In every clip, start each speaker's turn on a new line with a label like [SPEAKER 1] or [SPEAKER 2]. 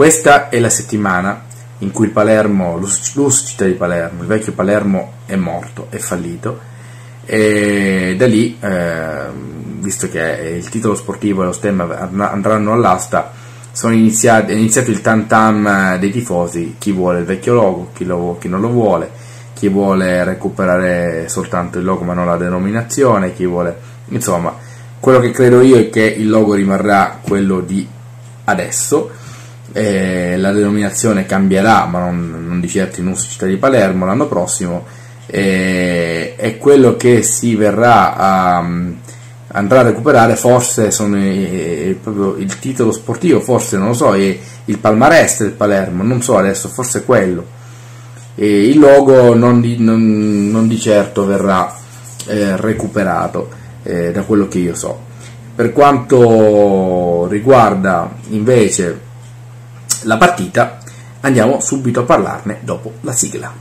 [SPEAKER 1] Questa è la settimana in cui il Palermo, l'US Città di Palermo, il vecchio Palermo è morto, è fallito, e da lì, visto che il titolo sportivo e lo stemma andranno all'asta, è iniziato il tam tam dei tifosi: chi vuole il vecchio logo, chi non lo vuole, chi vuole recuperare soltanto il logo ma non la denominazione, chi vuole, insomma, quello che credo io è che il logo rimarrà quello di adesso, la denominazione cambierà, ma non di certo in US Città di Palermo l'anno prossimo, e quello che si andrà a recuperare forse sono proprio il titolo sportivo, forse non lo so, è il palmarès del Palermo, non so adesso, forse è quello, e il logo non di certo verrà recuperato, da quello che io so. Per quanto riguarda invece la partita, andiamo subito a parlarne dopo la sigla.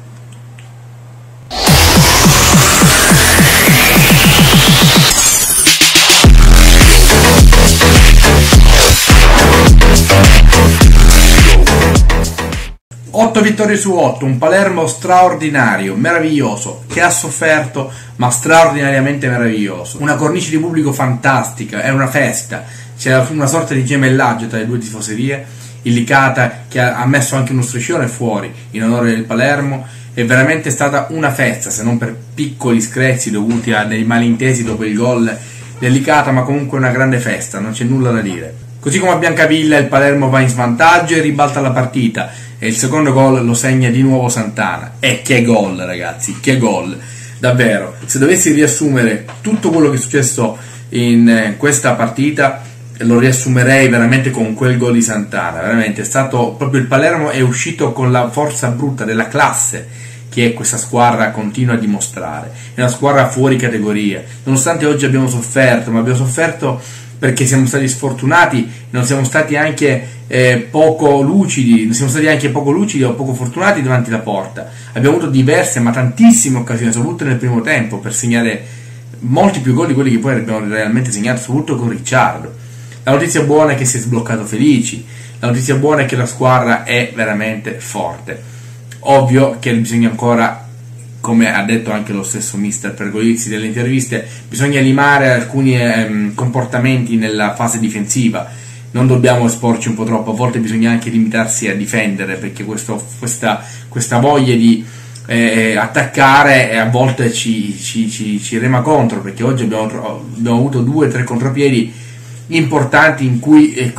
[SPEAKER 1] Otto vittorie su 8, un Palermo straordinario, meraviglioso, che ha sofferto ma straordinariamente meraviglioso. Una cornice di pubblico fantastica, è una festa, c'è una sorta di gemellaggio tra le due tifoserie. Il Licata, che ha messo anche uno striscione fuori in onore del Palermo, è veramente stata una festa, se non per piccoli screzi dovuti a dei malintesi dopo il gol del Licata, ma comunque una grande festa, non c'è nulla da dire. Così come a Biancavilla il Palermo va in svantaggio e ribalta la partita, e il secondo gol lo segna di nuovo Santana. E che gol, ragazzi, che gol, davvero. Se dovessi riassumere tutto quello che è successo in questa partita, lo riassumerei veramente con quel gol di Santana. Veramente è stato proprio, il Palermo è uscito con la forza brutta della classe che questa squadra continua a dimostrare. È una squadra fuori categoria, nonostante oggi abbiamo sofferto, ma abbiamo sofferto perché siamo stati sfortunati, non siamo stati anche poco lucidi o poco fortunati davanti alla porta. Abbiamo avuto diverse, ma tantissime occasioni, soprattutto nel primo tempo, per segnare molti più gol di quelli che poi abbiamo realmente segnato, soprattutto con Ricciardo. La notizia buona è che si è sbloccato Felici, la notizia buona è che la squadra è veramente forte. Ovvio che bisogna ancora, come ha detto anche lo stesso mister Pergolizzi delle interviste, bisogna limare alcuni comportamenti nella fase difensiva, non dobbiamo esporci un po' troppo, a volte bisogna anche limitarsi a difendere, perché questa voglia di attaccare a volte ci rema contro, perché oggi abbiamo avuto 2 o 3 contropiedi importanti in cui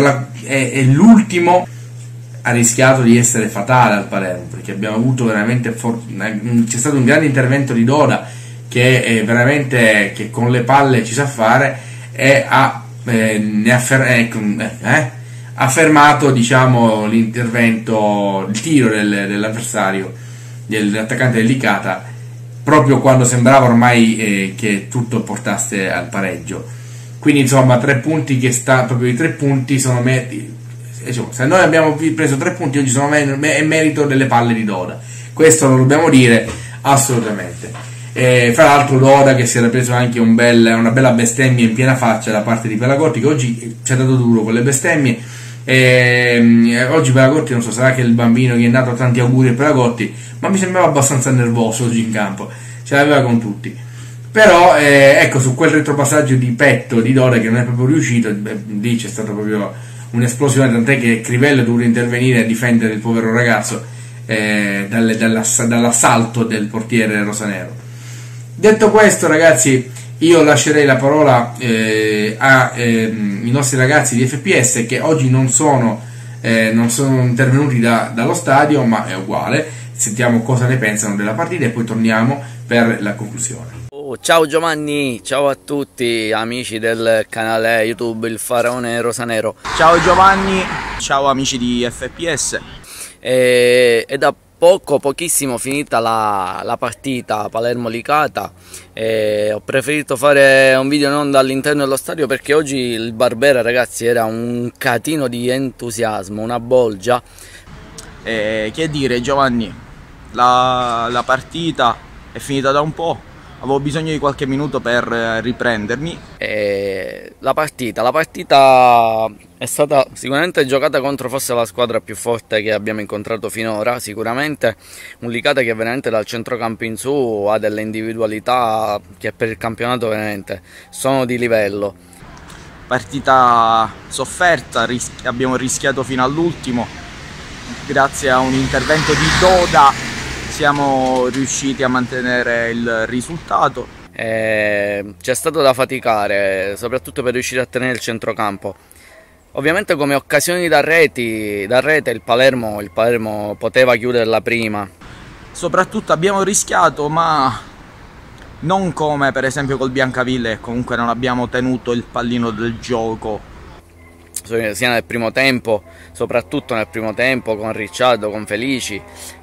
[SPEAKER 1] l'ultimo ha rischiato di essere fatale al Palermo, perché abbiamo avuto veramente c'è stato un grande intervento di Doda che è veramente, che con le palle ci sa fare, e ha fermato, diciamo, l'intervento, il tiro dell'avversario, dell'attaccante del Licata, proprio quando sembrava ormai che tutto portasse al pareggio. Quindi insomma, 3 punti proprio i 3 punti sono se noi abbiamo preso 3 punti oggi è merito delle palle di Doda, questo lo dobbiamo dire assolutamente. Fra l'altro Doda, che si era preso anche una bella bestemmia in piena faccia da parte di Pelagotti, che oggi ci ha dato duro con le bestemmie. Oggi Pelagotti, non so, sarà che il bambino gli è nato, tanti auguri a Pelagotti, ma mi sembrava abbastanza nervoso oggi in campo, ce l'aveva con tutti. Però ecco, su quel retropassaggio di petto di Doda che non è proprio riuscito, lì c'è stata proprio un'esplosione, tant'è che Crivello è dovuto intervenire a difendere il povero ragazzo dall'assalto del portiere rosanero. Detto questo, ragazzi, io lascerei la parola ai nostri ragazzi di FPS, che oggi non sono intervenuti dallo stadio, ma è uguale. Sentiamo cosa ne pensano della partita e poi torniamo per la conclusione.
[SPEAKER 2] Ciao Giovanni, ciao a tutti amici del canale YouTube Il Faraone Rosanero.
[SPEAKER 3] Ciao Giovanni, ciao amici di FPS.
[SPEAKER 2] È da pochissimo finita la partita Palermo-Licata, ho preferito fare un video non dall'interno dello stadio, perché oggi il Barbera, ragazzi, era un catino di entusiasmo, una bolgia.
[SPEAKER 3] Che dire Giovanni, la partita è finita da un po', avevo bisogno di qualche minuto per riprendermi.
[SPEAKER 2] La partita È stata sicuramente giocata contro forse la squadra più forte che abbiamo incontrato finora, sicuramente un Licata che veramente dal centrocampo in su ha delle individualità che per il campionato veramente sono di livello.
[SPEAKER 3] Partita sofferta, abbiamo rischiato fino all'ultimo, grazie a un intervento di Doda siamo riusciti a mantenere il risultato.
[SPEAKER 2] C'è stato da faticare, soprattutto per riuscire a tenere il centrocampo. Ovviamente come occasioni da rete il Palermo poteva chiuderla prima.
[SPEAKER 3] Soprattutto abbiamo rischiato, ma non come per esempio col Biancaville, comunque non abbiamo tenuto il pallino del gioco.
[SPEAKER 2] Sia nel primo tempo, soprattutto nel primo tempo, con Ricciardo, con Felici.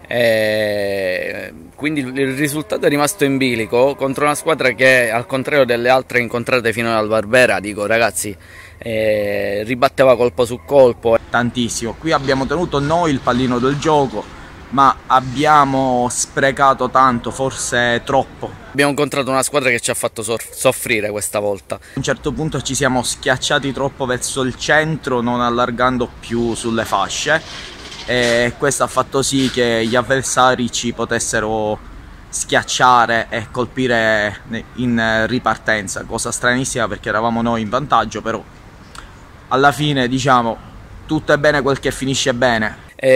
[SPEAKER 2] Quindi il risultato è rimasto in bilico contro una squadra che, al contrario delle altre incontrate finora al Barbera, dico ragazzi, ribatteva colpo su colpo.
[SPEAKER 3] Tantissimo, qui abbiamo tenuto noi il pallino del gioco, ma abbiamo sprecato tanto, forse troppo.
[SPEAKER 2] Abbiamo incontrato una squadra che ci ha fatto soffrire questa volta.
[SPEAKER 3] A un certo punto ci siamo schiacciati troppo verso il centro, non allargando più sulle fasce, e questo ha fatto sì che gli avversari ci potessero schiacciare e colpire in ripartenza, cosa stranissima perché eravamo noi in vantaggio, però alla fine diciamo tutto è bene quel che finisce bene.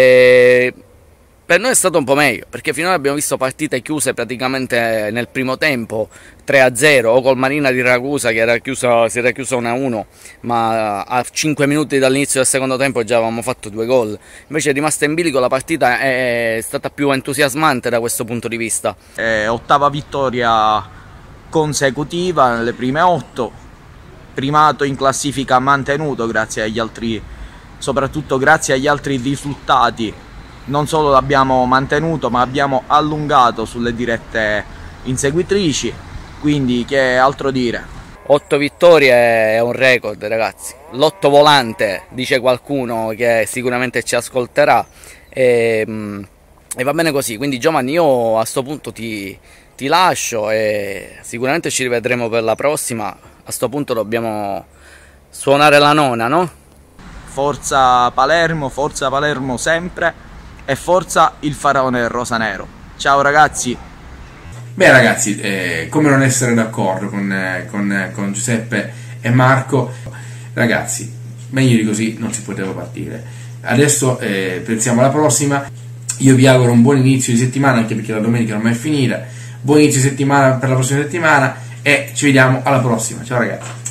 [SPEAKER 2] Per noi è stato un po' meglio, perché finora abbiamo visto partite chiuse praticamente nel primo tempo, 3-0, o col Marina di Ragusa che si era chiusa 1-1, ma a 5 minuti dall'inizio del secondo tempo già avevamo fatto 2 gol. Invece è rimasta in bilico, la partita è stata più entusiasmante da questo punto di vista.
[SPEAKER 3] Ottava vittoria consecutiva nelle prime 8, primato in classifica mantenuto grazie agli altri, soprattutto grazie agli altri risultati. Non solo l'abbiamo mantenuto, ma abbiamo allungato sulle dirette inseguitrici, quindi che altro dire.
[SPEAKER 2] 8 vittorie è un record, ragazzi. L'otto volante, dice qualcuno che sicuramente ci ascolterà, e va bene così. Quindi Giovanni, io a sto punto ti lascio e sicuramente ci rivedremo per la prossima. A sto punto dobbiamo suonare la nona, no?
[SPEAKER 3] Forza Palermo sempre, e forza il faraone rosanero. Ciao ragazzi.
[SPEAKER 1] Beh ragazzi, come non essere d'accordo con Giuseppe e Marco? Ragazzi, meglio di così non si poteva partire. Adesso pensiamo alla prossima. Io vi auguro un buon inizio di settimana, anche perché la domenica non è finita. Buon inizio di settimana per la prossima settimana e ci vediamo alla prossima. Ciao ragazzi.